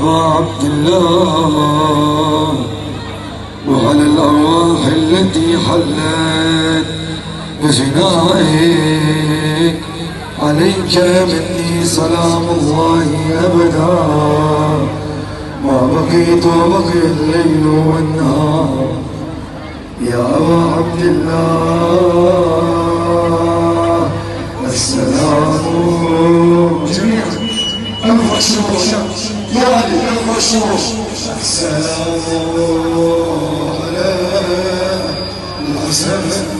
أبا عبد الله وعلى الأرواح التي حلت بفنائك عليك مني سلام الله أبدا ما بقيت وبقي الليل والنهار يا أبا عبد الله. السلام جميعا المشروع يا علي المشروع. السلام على الحسن